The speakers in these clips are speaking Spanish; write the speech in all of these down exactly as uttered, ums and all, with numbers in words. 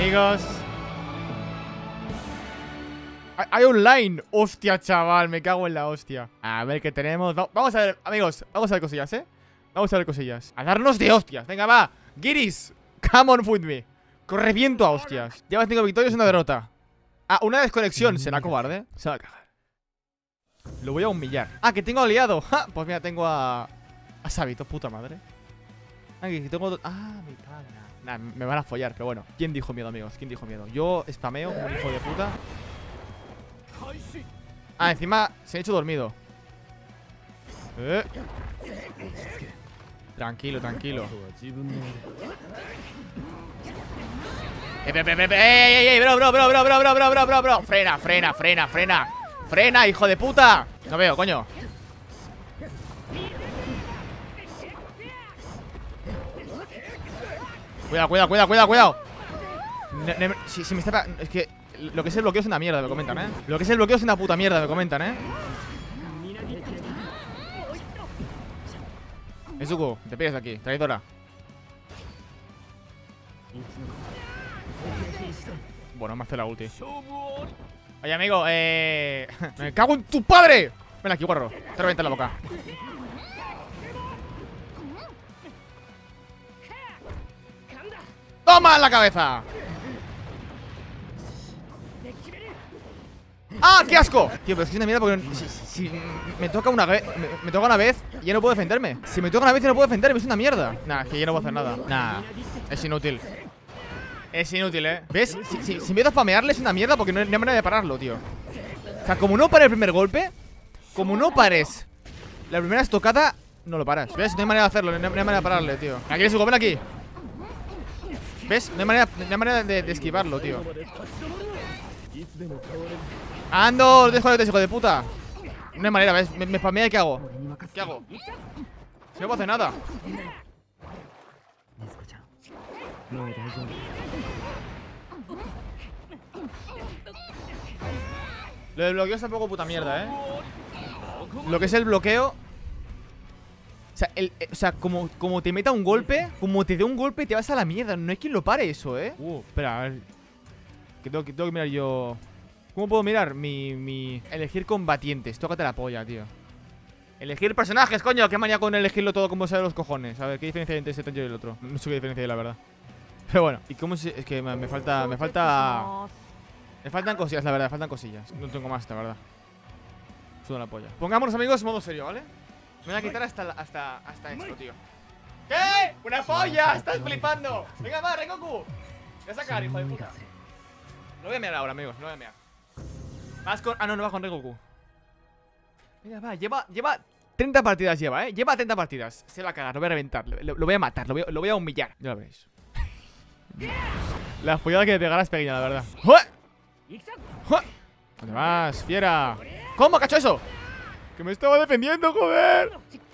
amigos. Hay online. Hostia, chaval, me cago en la hostia. A ver qué tenemos. Vamos a ver, amigos, vamos a ver cosillas, ¿eh? Vamos a ver cosillas. A darnos de hostias. Venga, va. Giris, come on with me. Reviento a hostias. Llevas cinco victorias y una derrota. Ah, una desconexión. ¿Será cobarde? Se va a cagar. Lo voy a humillar. Ah, que tengo aliado. ¡Ja! Pues mira, tengo a... a Sabito, puta madre. Ah, que tengo... Ah, mi padre. Nah, me van a follar, pero bueno. ¿Quién dijo miedo, amigos? ¿Quién dijo miedo? Yo spameo como un hijo de puta. Ah, encima se ha hecho dormido. eh. Tranquilo, tranquilo. ¡Ey, ey, ey! ¡Bro, bro, bro, bro, bro, bro, bro, bro, bro, bro! ¡Frena, frena, frena, frena! ¡Frena, hijo de puta! No veo, coño. Cuidado, cuidado, cuidado, cuidado, cuidado. Ne ne si, si me está... Es que lo que es el bloqueo es una mierda, me comentan, ¿eh? Lo que es el bloqueo es una puta mierda, me comentan, ¿eh? Nezuko, te pides aquí, traidora. Bueno, me hace la ulti. Oye, amigo, eh... me cago en tu padre. Ven aquí, guarro, te revienta la boca. ¡Toma en la cabeza! ¡Ah, qué asco! Tío, pero es que es una mierda porque si, si me toca una vez me, me toca una vez y ya no puedo defenderme. Si me toca una vez y no puedo defenderme, es una mierda. Nah, es que ya no puedo hacer nada. Nah, es inútil. Es inútil, ¿eh? ¿Ves? Si, si, si empiezo a spamearle es una mierda porque no hay manera de pararlo, tío. O sea, como no pare el primer golpe, como no pares la primera estocada, no lo paras. ¿Ves? No hay manera de hacerlo, no hay, no hay manera de pararle, tío. Aquí es su ven aquí. ¿Ves? No hay manera, no hay manera de, de esquivarlo, tío. ¡Ando! ¡Dejo de hijo de puta! No hay manera, ¿ves? Me, me spamea y ¿qué hago? ¿Qué hago? Si no puedo hacer nada. Lo del bloqueo es un poco puta mierda, ¿eh? Lo que es el bloqueo... O sea, el, o sea como, como te meta un golpe, como te dé un golpe, te vas a la mierda. No hay quien lo pare eso, ¿eh? Uh, espera, a ver. Que tengo, que tengo que mirar yo... ¿Cómo puedo mirar? Mi, mi... Elegir combatientes. Tócate la polla, tío. Elegir personajes, coño. Qué manía con elegirlo todo como sale los cojones. A ver, ¿qué diferencia hay entre este tonto y el otro? No sé qué diferencia hay, la verdad. Pero bueno. ¿Y cómo se...? Es que me, me falta... Me falta... Me faltan cosillas, la verdad. Me faltan cosillas. No tengo más, la verdad. Suda la polla. Pongámonos, amigos, modo serio, ¿vale? Me voy a quitar hasta, hasta, hasta esto, tío. ¿Qué? ¡Una polla! ¡Estás flipando! Venga, va, Rengoku. Voy a sacar, hijo de puta. No voy a mirar ahora, amigos. No voy a mirar. Vas con... Ah, no, no vas con Rengoku. Venga, va, lleva, lleva treinta partidas lleva, ¿eh? Lleva treinta partidas. Se va a cagar, lo voy a reventar. Lo, lo voy a matar, lo voy, lo voy a humillar. Ya lo veréis. La follada que me pegará es pequeña, la verdad. ¡Jue! ¡Jue! ¿Dónde vas, fiera? ¿Cómo, cacho eso? Que me estaba defendiendo, joder.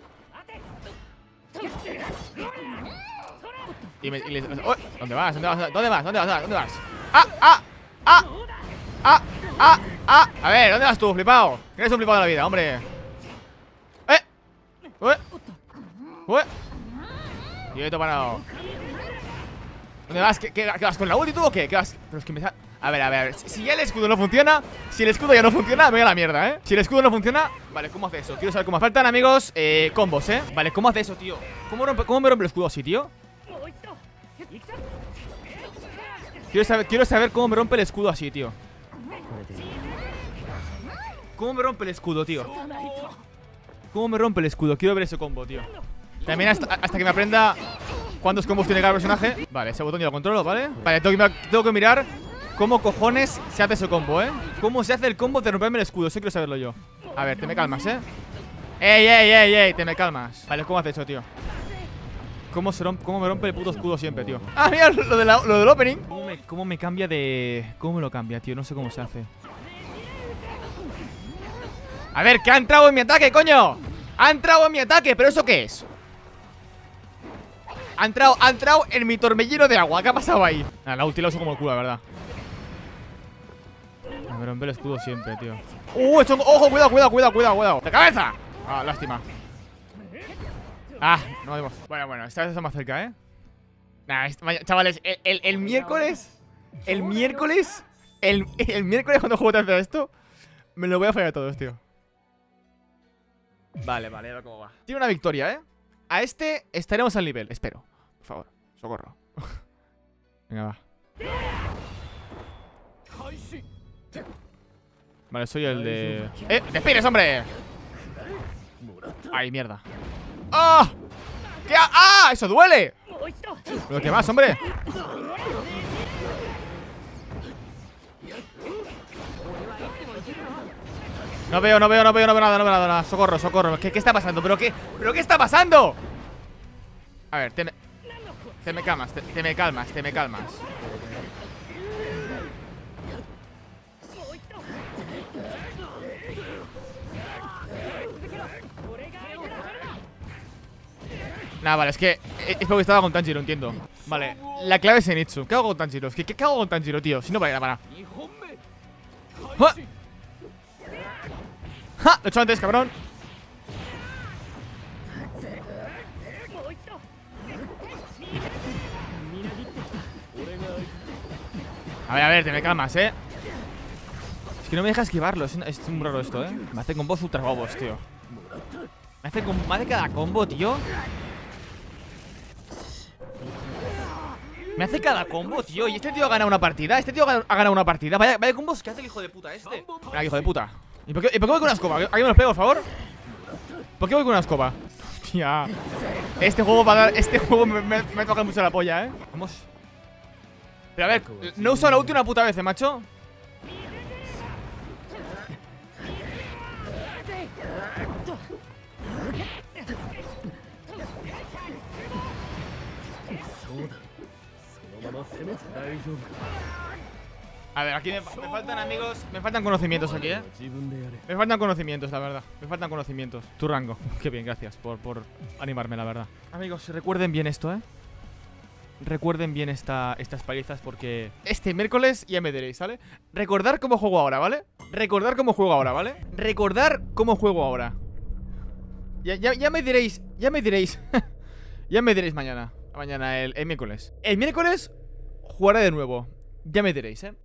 Y me... Y les... ¡Oh! ¿Dónde vas? ¿Dónde vas? ¿Dónde vas? ¿Dónde vas? ¿Dónde vas? ¡Ah! ¡Ah! ¡Ah! ¡Ah! ¡Ah! ¡Ah! A ver, ¿dónde vas tú, flipado? Que eres un flipado de la vida, hombre. ¡Eh! ¡Ué! ¡Ué! Quieto parado. ¿Dónde vas? ¿Qué, qué, qué vas con la ulti tú o qué? ¿Qué vas? Pero es que me sa... A ver, a ver, si ya el escudo no funciona, si el escudo ya no funciona, me voy a la mierda, ¿eh? Si el escudo no funciona, vale, ¿cómo hace eso? Quiero saber cómo faltan, amigos, eh, combos, ¿eh? Vale, ¿cómo hace eso, tío? ¿Cómo, rompe, cómo me rompe el escudo así, tío? Quiero saber, quiero saber cómo me rompe el escudo así, tío. ¿Cómo me rompe el escudo, tío? ¿Cómo me rompe el escudo? Quiero ver ese combo, tío. También hasta, hasta que me aprenda cuántos combos tiene cada personaje. Vale, ese botón yo lo controlo, ¿vale? Vale, tengo que, tengo que mirar cómo cojones se hace ese combo, ¿eh? ¿Cómo se hace el combo de romperme el escudo? Eso quiero saberlo yo. A ver, te me calmas, ¿eh? ¡Ey, ey, ey, ey! Te me calmas. Vale, ¿cómo hace eso, tío? ¿Cómo, se rompe, ¿Cómo me rompe el puto escudo siempre, tío? Ah, mira, lo, de la, lo del opening. ¿Cómo me, ¿Cómo me cambia de...? ¿Cómo me lo cambia, tío? No sé cómo se hace. A ver, que ha entrado en mi ataque, coño. Ha entrado en mi ataque, ¿pero eso qué es? Ha entrado, ha entrado en mi torbellino de agua. ¿Qué ha pasado ahí? Ah, la ulti la uso como el culo, la verdad. Me rompe el escudo siempre, tío. ¡Uh! Hecho... ¡Ojo! Cuidado, cuidado, cuidado, cuidado, cuidado. ¡De cabeza! Ah, lástima. Ah, no vemos. Bueno, bueno, esta vez está más cerca, ¿eh? Nah, chavales, el, el, el miércoles El miércoles El, el miércoles cuando juego otra vez a esto me lo voy a fallar a todos, tío. Vale, vale, a ver cómo va. Tiene una victoria, ¿eh? A este estaremos al nivel, espero. Por favor, socorro. Venga, va. Vale, soy el de... ¡Eh! ¡Despires, hombre! ¡Ay, mierda! ¡Ah! ¿Qué ha... ¡Ah! ¡Eso duele! ¿Pero qué más, hombre? No veo, no veo, no veo, no veo nada, no veo nada, nada. Socorro, socorro. ¿Qué, qué está pasando? ¿Pero qué? ¿Pero qué está pasando? A ver, te me... Te me calmas, te, te me calmas, te me calmas. Nah, vale, es que es porque estaba con Tanjiro, entiendo. Vale, la clave es Zenitsu. ¿Qué hago con Tanjiro? ¿Qué, qué hago con Tanjiro, tío? Si no vale la para. ¡Ja! ¡Ja! Lo he hecho antes, cabrón. A ver, a ver, te me calmas, eh. Es que no me deja esquivarlo. Es, es muy raro esto, eh. Me hace combos ultra bobos, tío. Me hace, com me hace cada combo, tío. Me hace cada combo, tío. Y este tío ha ganado una partida. Este tío ha ganado una partida. Vaya, vaya combos que hace el hijo de puta este. Mira, hijo de puta. ¿Y por qué, ¿y por qué voy con una escoba? ¿Alguien me los pega, por favor? ¿Por qué voy con una escoba? Hostia. Este juego va a dar. Este juego me, me, me toca mucho la polla, eh. Vamos. Pero a ver, no he usado la ulti una puta vez, ¿eh, macho? A ver, aquí me, me faltan amigos. Me faltan conocimientos aquí, eh. Me faltan conocimientos, la verdad. Me faltan conocimientos. Tu rango. Qué bien, gracias por, por animarme, la verdad. Amigos, recuerden bien esto, eh. Recuerden bien esta, estas palizas porque este miércoles ya me diréis, ¿vale? Recordar cómo juego ahora, ¿vale? Recordar cómo juego ahora, ¿vale? Recordar cómo juego ahora. Ya, ya, ya me diréis, ya me diréis. Ya me diréis mañana. Mañana, el, el miércoles. El miércoles jugaré de nuevo. Ya me diréis, ¿eh?